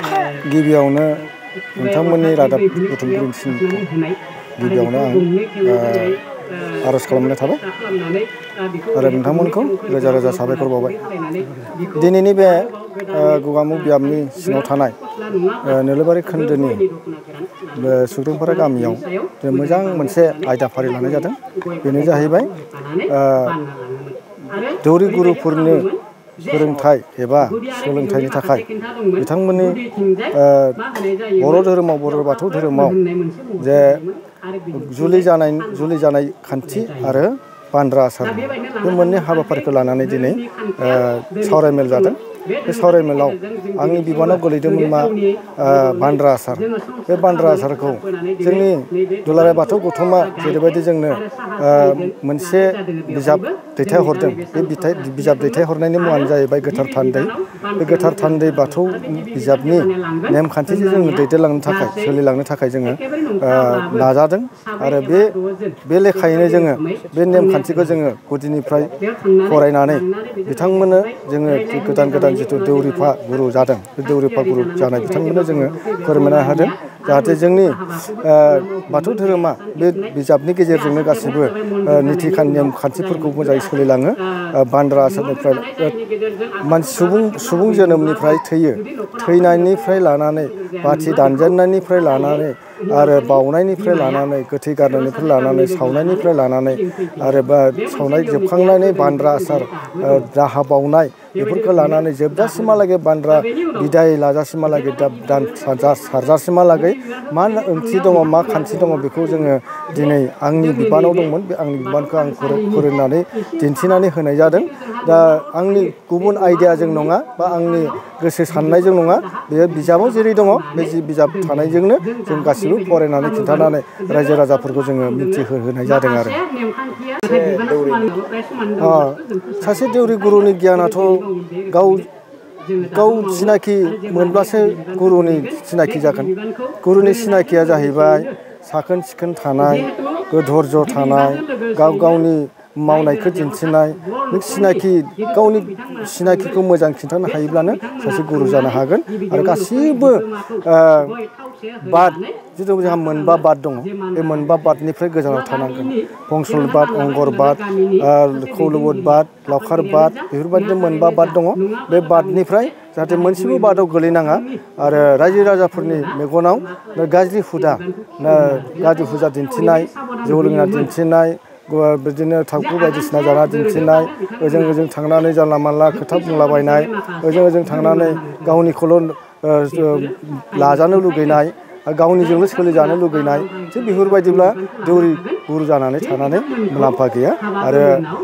गिबियावनो नोंथांमोननि रादाब बुथुमगिरिसिम गिबियावनो आं आरज खालामनाय थाबाय आरो नोंथांमोनखौ रोजा रोजा साबायखर बावबाय। दिनैनि बे गगामुग बियाबनि सिङाव थानाय नोलोबारि खोन्दोनि सुबुंफोरा गामियाव मोजां मोनसे आयदाफारि लानाय जादों। बेनो जाहैबाय दौरि गुरुफोरनो फोरोंथाइ एबा सोलोंथाइनि थाखाय बिथांमोननि बर' धोरोमाव बर' बाथौ धोरोमाव जे जुलि जानाय खान्थि आरो बान्द्रा आसार बे मोननै हाबाफारिखौ लानानै दिनै सावरायमेल जादों। बे सावरायमेलाव आंनि बिबानाव गोलैदोंमोन मा बान्द्रा आसार। बे बान्द्रा आसारखौ जोंनि दुलाराय बाथौ गौथुमा जेरैबायदि जोंनो मोनसे बिजाब दैथायहरदों। बे बिजाब दैथायहरनायनि मुङानो जाहैबाय गोथार थान्दै। बे गोथार थान्दै बाथौ बिजाबनि नेमखान्थिजों जोङो दैदेनलांनो थाखाय सोलिलांनो थाखाय जोङो नाजादों आरो बे लेखायैनो जोङो बे नेमखान्थिखौ जोङो गुदिनिफ्राय फरायनानै बिथांमोननो जोङो गोदान जिथु दौरिफा गुरु जादों बे दौरिफा गुरु जानाय बिथांमोननो जोङो फोरमायना होदों जाहाथे जोंनि बाथौ धोरोमा बे बिजाबनि गेजेरजोंनो गासिबो निथि नेम खान्थिफोरखौ मोजाङै सोलिलाङो। बान्द्रा आसारनिफ्राय सुबुं जोनोमनिफ्राय थैनायनिफ्राय लानानै बाथि दानजेननायनिफ्राय लानानै आरो बाउनायनिफ्राय लानानै गोथै गारनायनिफ्राय लानानै सावनायनिफ्राय लानानै आरो सावनाय जोबखांनानै बान्द्रा आसार दाहा बाउनाय बेफोरखौ लानानै जोबजासिमहालागै बान्द्रा बिदाय लाजासिमहालागै दान सारजासिमहालागै मा ओंथि दङ मा खान्थि दङ बेखौ जोङो दिनै आंनि बिबानाव दंमोन। बे आंनि बिबानखौ आं फोरोंनानै दिन्थिनानै होनाय जादों। दा आंनि गुबुन आइडियाजों नङा बा आंनि गोसो साननायजों नङा, बेयो बिजाबाव जेरै दङ बे बिजाब थानायजोंनो जों गासिबो फरायनानै खिन्थानानै रायजो राजाफोरखौ जोङो मिथिहोनाय जादों आरो। सासे दौरि गुरुनि गियानाथ' गाव सिनाखि मोनब्लासो गुरुनि सिनाखि जागोन। गुरुनि सिनाखिया जाहैबाय साखोन सिखोन थानाय, धैर्य थानाय, गावनि मावनायखौ दिन्थिनाय, गावनि सिनाखिखौ मोजां खिन्थानो हायोब्लानो सासे गुरु जानो हागोन। आरो गासिबो बाद जिथु जोंहा मोनबा बाद दङ बे मोनबा बादनिफ्राय गोजानाव थानांगोन। फंसल बाद, अंगर बाद, खौलोबोद बाद, लावखार बाद बेफोरबायदिनो मोनबा बाद दङ। बे बादनिफ्राय जाहाथे मोनसेबो बादाव गोलैनाङा आरो रायजो राजाफोरनि मेगनाव गाज्रि हुदा दिन्थिनाय, जौ लोंना दिन्थिनाय, बिदिनो थांखु बायदिसिना जाना दिन्थिनाय, ओजों थांनानै जानला मानला खोथा बुंलाबायनाय, ओजों थांनानै गावनिखौल' लाजानो लुगैनाय, गावनिजोंल' सोलिजानो लुगैनाय, थिग बेफोरबायदिब्ला दौरि गुरु जानानै थानानै मुलाम्फा गैया। आरो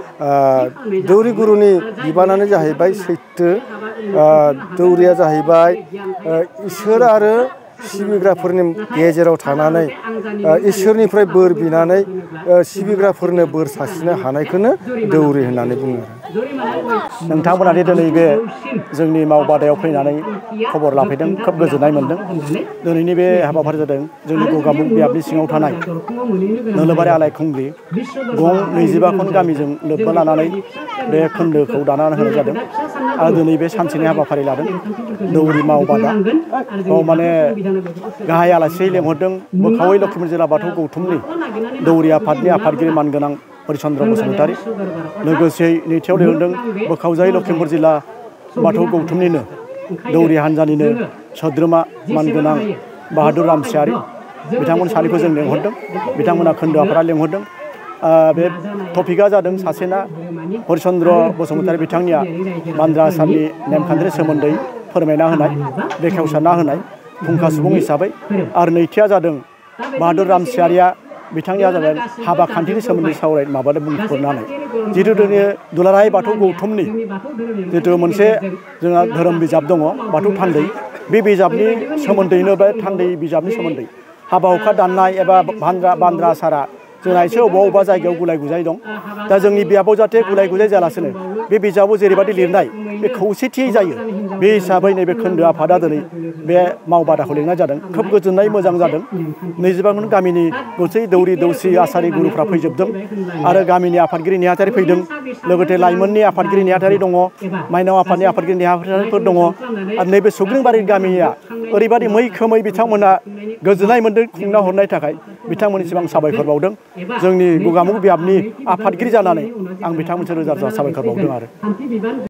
दौरि गुरुनि बिबानानो जाहैबाय सैथो। दौरिया जाहैबाय इसोर आरो सिबिग्राफोरनि गेजेराव थानानै इसोरनिफ्राय बोर बिनानै सिबिग्राफोरनो बोर सारस्रिनो हानायखौनो दौरि होननानै बुङो। नोंथांमोना दिनै बे जोंनि मावबादायाव फैनानै खबर लाफैदों, खोब गोजोननाय मोनदों। दिनैनि बे हाबाफारि जादों जोंनि गगामुग बियाबनि सिङाव थानाय नोलोबारि आलायखुंग्रि गं 25 गामिजों लोब्बा लानानै बे खोन्दोखौ दानानै होनाय जादों। आं दिनै बे सानसेनि हाबाफारि लादों दौरि मावबादा। माने गाहाय आलासि लेंहरदों मोखावै लखिमपुर जिल्ला बाथौ गौथुमनि दौरि आफादनि आफादगिरि मानगोनां हरिचन्द्र बसुमतारी, लोगोसेयै नैथियाव लेंहरदों बोखावजाय लखिमपुर जिल्ला बाथौ गौथुमनिनो दौरि हान्जानिनो सोद्रोमा मानगोनां बाहादुर रामसियारि, बिथांमोन सानैखौ जों लेंहरदों। बिथांमोना खोन्दो आफादा लेंहरदों। बे टपिकआ जादों सासेना हरिचन्द्र बसुमतारी बिथांनिया बान्द्रा आसारनि नेमखान्थिनि सोमोन्दै फोरमायना होनाय, बेखेवसारना होनाय फुंखा सुबुं हिसाबै। आरो नैथिया जादों बाहादुर रामसियारिया, बिथांनिया जाबाय हाबा खान्थिनि सोमोन्दै बुंफोरनानै। जिथु दिनै दुलाराय बाथौ गौथुमनि जिथु मोनसे जोंहा धोरोम बिजाब दङ बाथौ थान्दै, बे बिजाबनि सोमोन्दैनो बे थान्दै बिजाबनि सोमोन्दै हाबा हुखा दाननाय एबा बान्द्रा आसारा जोंना एसे अबेबा जायगायाव गुलाय गुजाय दं दा जोंनि बिजाबाव जाहाथे गुलाय गुजाय जायालासेनो बे बिजाबाव जेरैबायदि लिरनाय बे खौसेथियै जायो बे हिसाबै नैबे खोन्दो आफादा दिनै बे मावबादाखौ लिंनाय जादों खोब गोजोननाय मोजां जादों 25 गामिनि गासै दौरि दौसि आसारि गुरुफ्रा फैजोबदों आरो गामिनि आफादगिरि नेहाथारि फैदों लोगोसे लाइमोननि आफादगिरि नेहाथारि दङ माइनाव आफादनि आफादगिरि नेहाथारिफोर दङ आरो नैबे सुग्रिबारि गामिया ओरैबायदि मैखोमै बिथांमोना गोजोननाय मोन्दों खुंना हरनाय थाखाय बिथांमोननिसिम आं साबायखर बावदों जोंनि गगामुग बियाबनि आफादगिरि जानानै आं बिथांमोनसिम रोजा रोजा साबायखर बावदों आरो